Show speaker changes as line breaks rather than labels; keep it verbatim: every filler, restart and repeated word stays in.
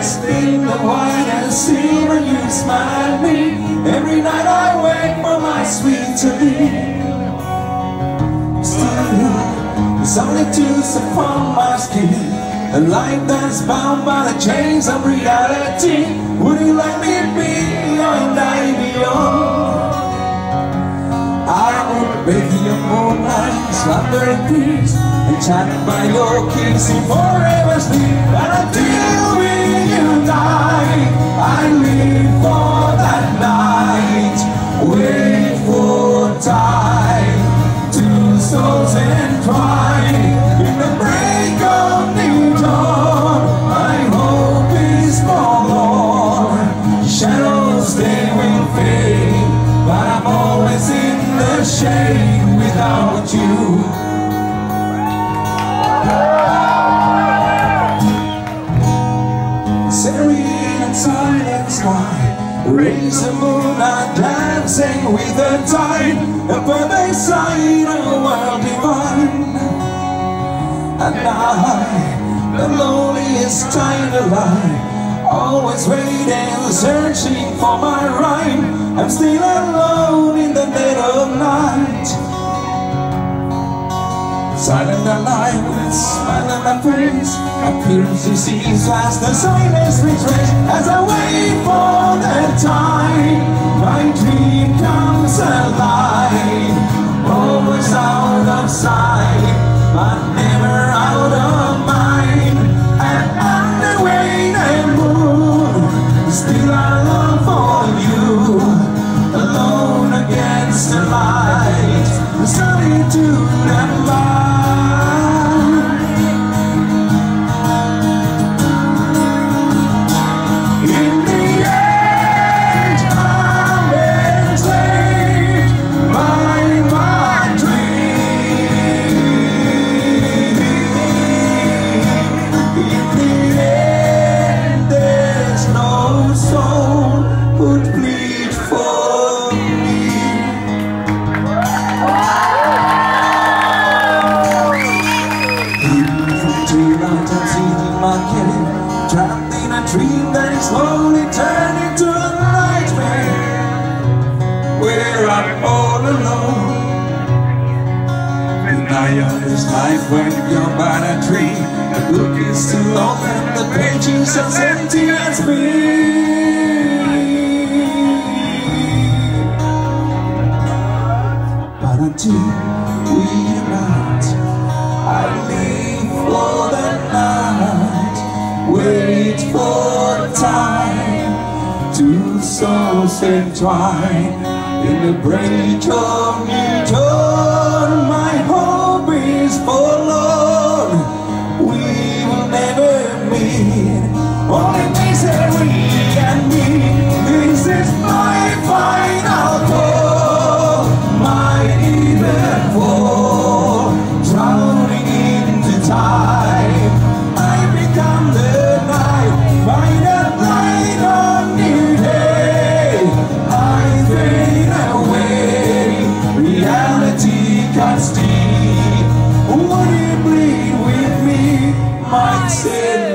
dressed in the white and silver, you smile at me. Every night I wait for my sweet to leave. Still, it's only juice upon my skin, a life that's bound by the chains of reality. Would you let me be your die beyond? I would bathe in your moonlight, slumber in peace, enchanted by your kiss in forever sleep. But until you die, I live for that night. Wait for time, two souls entwined in the break of new dawn. My hope is forlorn. Shadows they will fade, but I'm always in the shade without you. Serene silent sky, rays of moonlight dancing with the tide, a perfect sight, a world divine. And I, the loneliest child alive, always waiting, searching for my rhyme. I'm still alone in the dead of night, silent and alive with a smile on my face. Appearances cease as the silence retraces. As I wait for that time, my dream comes alive. Always out of sight, but never out of mind. And under rain and moon, still I long for you. Alone against the light, the solitude and light. Trapped in a dream that is slowly turning to a nightmare, where I'm all alone. And I understand when you're by a tree, the book is too long and the pages as empty as me. But until we unite, I live for that night. Wait for time, two souls entwined in the break of new dawn. My hope is forlorn. We will never meet, only misery and me. This is my final call, my even fall, drowning into time. I become the by the light of new day, I fade away. Reality cuts deep. Would you bleed with me? Might say